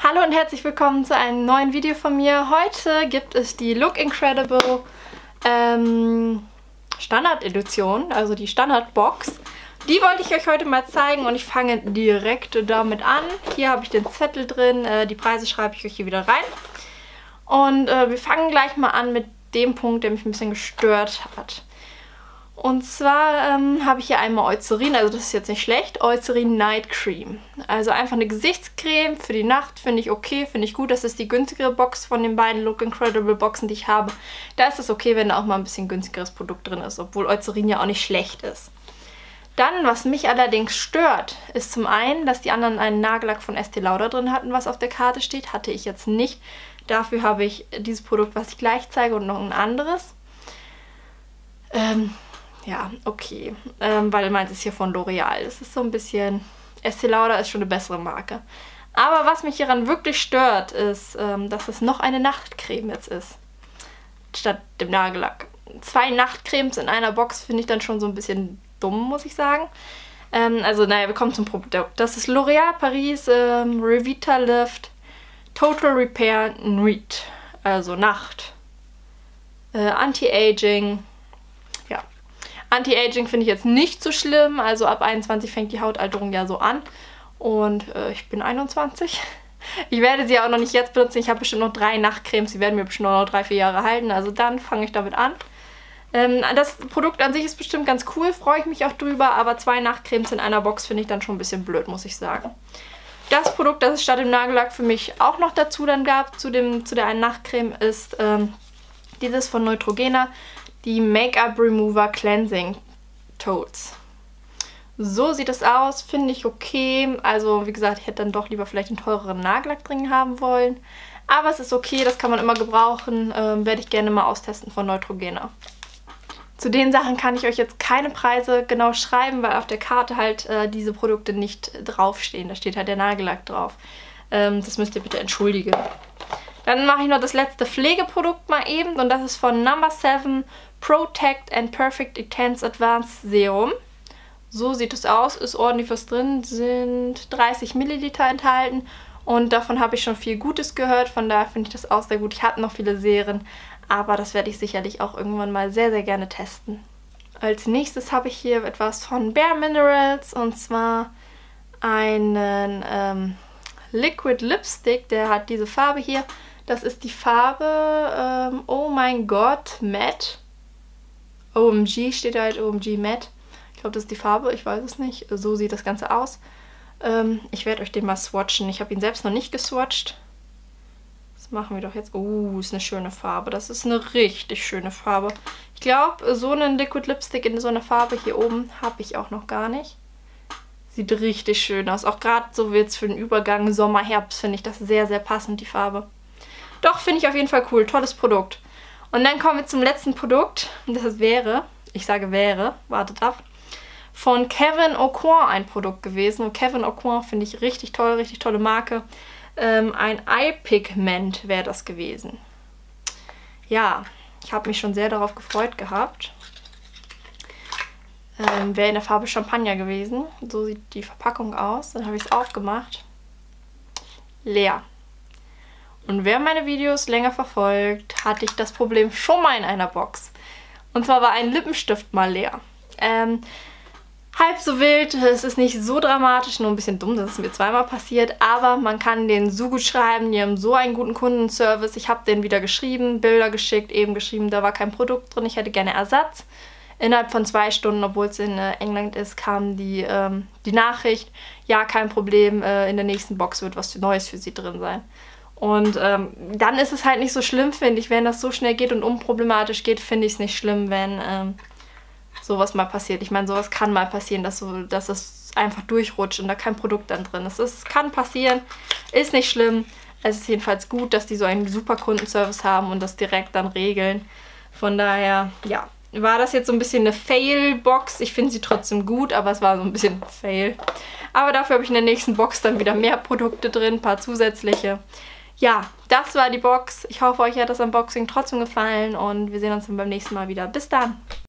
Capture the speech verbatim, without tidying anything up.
Hallo und herzlich willkommen zu einem neuen Video von mir. Heute gibt es die Look Incredible ähm, Standard Edition, also die Standardbox. Die wollte ich euch heute mal zeigen und ich fange direkt damit an. Hier habe ich den Zettel drin, äh, die Preise schreibe ich euch hier wieder rein. Und äh, wir fangen gleich mal an mit dem Punkt, der mich ein bisschen gestört hat. Und zwar ähm, habe ich hier einmal Eucerin, also das ist jetzt nicht schlecht, Eucerin Night Cream. Also einfach eine Gesichtscreme für die Nacht, finde ich okay, finde ich gut. Das ist die günstigere Box von den beiden Look Incredible Boxen, die ich habe. Da ist es okay, wenn da auch mal ein bisschen günstigeres Produkt drin ist, obwohl Eucerin ja auch nicht schlecht ist. Dann, was mich allerdings stört, ist zum einen, dass die anderen einen Nagellack von Estee Lauder drin hatten, was auf der Karte steht. Hatte ich jetzt nicht. Dafür habe ich dieses Produkt, was ich gleich zeige, und noch ein anderes. Ähm... Ja, okay, ähm, weil meins ist hier von L'Oreal. Das ist so ein bisschen... Estee Lauder ist schon eine bessere Marke. Aber was mich hieran wirklich stört, ist, ähm, dass es noch eine Nachtcreme jetzt ist. Statt dem Nagellack. Zwei Nachtcremes in einer Box finde ich dann schon so ein bisschen dumm, muss ich sagen. Ähm, also, naja, wir kommen zum Produkt. Das ist L'Oreal Paris ähm, Revitalift Total Repair Nuit. Also Nacht. Äh, Anti-Aging. Anti-Aging finde ich jetzt nicht so schlimm, also ab einundzwanzig fängt die Hautalterung ja so an und äh, ich bin einundzwanzig. Ich werde sie auch noch nicht jetzt benutzen, ich habe bestimmt noch drei Nachtcremes, die werden mir bestimmt noch drei, vier Jahre halten, also dann fange ich damit an. Ähm, das Produkt an sich ist bestimmt ganz cool, freue ich mich auch drüber, aber zwei Nachtcremes in einer Box finde ich dann schon ein bisschen blöd, muss ich sagen. Das Produkt, das es statt dem Nagellack für mich auch noch dazu dann gab, zu, dem, zu der einen Nachtcreme, ist ähm, dieses von Neutrogena. Die Make-up Remover Cleansing Totes. So sieht es aus, finde ich okay. Also wie gesagt, ich hätte dann doch lieber vielleicht einen teureren Nagellack drin haben wollen. Aber es ist okay, das kann man immer gebrauchen. Ähm, werde ich gerne mal austesten von Neutrogena. Zu den Sachen kann ich euch jetzt keine Preise genau schreiben, weil auf der Karte halt äh, diese Produkte nicht draufstehen. Da steht halt der Nagellack drauf. Ähm, das müsst ihr bitte entschuldigen. Dann mache ich noch das letzte Pflegeprodukt mal eben und das ist von Number seven Protect and Perfect Intense Advanced Serum. So sieht es aus, ist ordentlich was drin, sind dreißig Milliliter enthalten und davon habe ich schon viel Gutes gehört, von daher finde ich das auch sehr gut. Ich habe noch viele Serien, aber das werde ich sicherlich auch irgendwann mal sehr, sehr gerne testen. Als nächstes habe ich hier etwas von Bare Minerals und zwar einen ähm, Liquid Lipstick, der hat diese Farbe hier. Das ist die Farbe ähm, Oh mein Gott Matte. O M G steht halt, O M G Matte. Ich glaube, das ist die Farbe, ich weiß es nicht. So sieht das Ganze aus. Ähm, ich werde euch den mal swatchen. Ich habe ihn selbst noch nicht geswatcht. Das machen wir doch jetzt. Oh, ist eine schöne Farbe. Das ist eine richtig schöne Farbe. Ich glaube, so einen Liquid Lipstick in so einer Farbe hier oben habe ich auch noch gar nicht. Sieht richtig schön aus. Auch gerade so jetzt für den Übergang Sommer, Herbst finde ich das sehr, sehr passend, die Farbe. Doch, finde ich auf jeden Fall cool. Tolles Produkt. Und dann kommen wir zum letzten Produkt. Das wäre, ich sage wäre, wartet ab, von Kevyn Aucoin ein Produkt gewesen. Und Kevyn Aucoin finde ich richtig toll, richtig tolle Marke. Ähm, ein Eye Pigment wäre das gewesen. Ja, ich habe mich schon sehr darauf gefreut gehabt. Ähm, wäre in der Farbe Champagner gewesen. So sieht die Verpackung aus. Dann habe ich es aufgemacht. Leer. Und wer meine Videos länger verfolgt, hatte ich das Problem schon mal in einer Box. Und zwar war ein Lippenstift mal leer. Ähm, halb so wild, es ist nicht so dramatisch, nur ein bisschen dumm, das ist mir zweimal passiert. Aber man kann den so gut schreiben, die haben so einen guten Kundenservice. Ich habe den wieder geschrieben, Bilder geschickt, eben geschrieben, da war kein Produkt drin, ich hätte gerne Ersatz. Innerhalb von zwei Stunden, obwohl es in äh, England ist, kam die, ähm, die Nachricht, ja, kein Problem, äh, in der nächsten Box wird was Neues für Sie drin sein. Und ähm, dann ist es halt nicht so schlimm, finde ich, wenn das so schnell geht und unproblematisch geht, finde ich es nicht schlimm, wenn ähm, sowas mal passiert. Ich meine, sowas kann mal passieren, dass, so, dass es einfach durchrutscht und da kein Produkt dann drin ist. Es kann passieren, ist nicht schlimm. Es ist jedenfalls gut, dass die so einen super Kundenservice haben und das direkt dann regeln. Von daher, ja, war das jetzt so ein bisschen eine Fail-Box. Ich finde sie trotzdem gut, aber es war so ein bisschen Fail. Aber dafür habe ich in der nächsten Box dann wieder mehr Produkte drin, ein paar zusätzliche. Ja, das war die Box. Ich hoffe, euch hat das Unboxing trotzdem gefallen und wir sehen uns dann beim nächsten Mal wieder. Bis dann!